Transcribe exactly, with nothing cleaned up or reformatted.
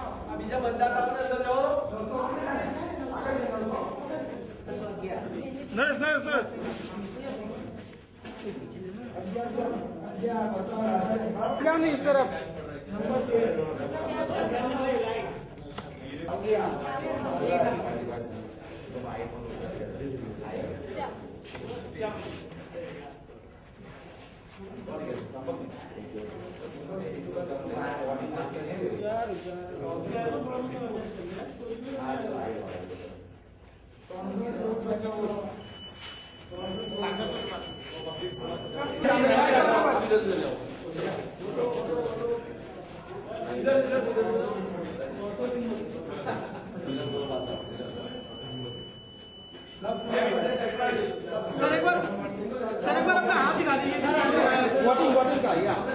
બીજા બંદા તાવ ને અંદર જાઓ नर्स नर्स नर्स क्या नहीं इस तरफ सर एक बार सर एक बार अपना हाथ दिखा दीजिए वोटिंग वोटिंग का